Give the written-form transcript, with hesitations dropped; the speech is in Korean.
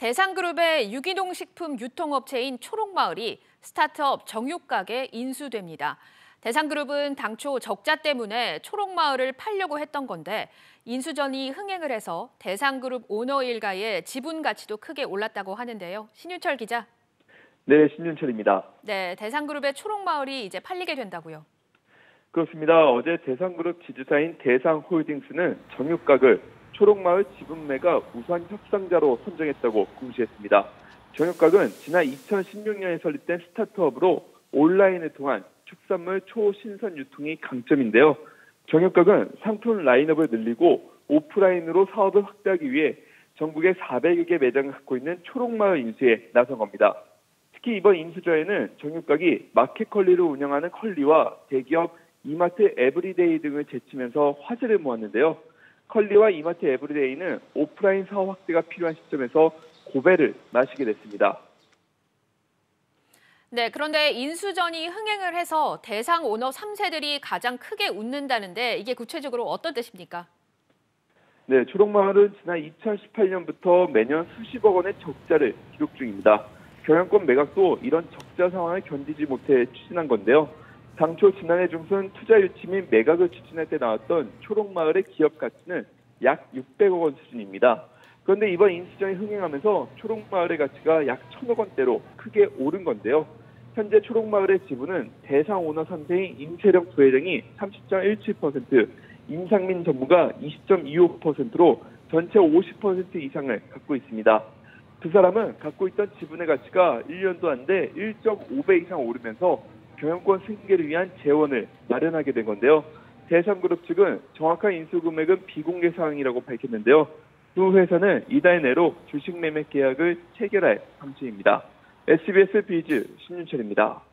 대상그룹의 유기농 식품 유통업체인 초록마을이 스타트업 정육각에 인수됩니다. 대상그룹은 당초 적자 때문에 초록마을을 팔려고 했던 건데 인수전이 흥행을 해서 대상그룹 오너 일가의 지분 가치도 크게 올랐다고 하는데요. 신윤철 기자. 네, 신윤철입니다. 네, 대상그룹의 초록마을이 이제 팔리게 된다고요. 그렇습니다. 어제 대상그룹 지주사인 대상홀딩스는 정육각을 초록마을 지분매가 우선 협상자로 선정했다고 공시했습니다. 정육각은 지난 2016년에 설립된 스타트업으로 온라인을 통한 축산물 초신선 유통이 강점인데요. 정육각은 상품 라인업을 늘리고 오프라인으로 사업을 확대하기 위해 전국에 400여 개 매장을 갖고 있는 초록마을 인수에 나선 겁니다. 특히 이번 인수전에는 정육각이 마켓컬리를 운영하는 컬리와 대기업 이마트 에브리데이 등을 제치면서 화제를 모았는데요. 컬리와 이마트 에브리데이는 오프라인 사업 확대가 필요한 시점에서 고배를 마시게 됐습니다. 네, 그런데 인수전이 흥행을 해서 대상 오너 3세들이 가장 크게 웃는다는데 이게 구체적으로 어떤 뜻입니까? 네, 초록마을은 지난 2018년부터 매년 수십억 원의 적자를 기록 중입니다. 경영권 매각도 이런 적자 상황을 견디지 못해 추진한 건데요. 당초 지난해 중순 투자 유치 및 매각을 추진할 때 나왔던 초록마을의 기업 가치는 약 600억 원 수준입니다. 그런데 이번 인수전이 흥행하면서 초록마을의 가치가 약 1000억 원대로 크게 오른 건데요. 현재 초록마을의 지분은 대상 오너 3세인 임채령 부회장이 30.17%, 임상민 전무가 20.25%로 전체 50% 이상을 갖고 있습니다. 두 사람은 갖고 있던 지분의 가치가 1년도 안 돼 1.5배 이상 오르면서 경영권 승계를 위한 재원을 마련하게 된 건데요. 대상그룹 측은 정확한 인수 금액은 비공개 사항이라고 밝혔는데요. 두 회사는 이달 내로 주식 매매 계약을 체결할 방침입니다. SBS 비즈 신윤철입니다.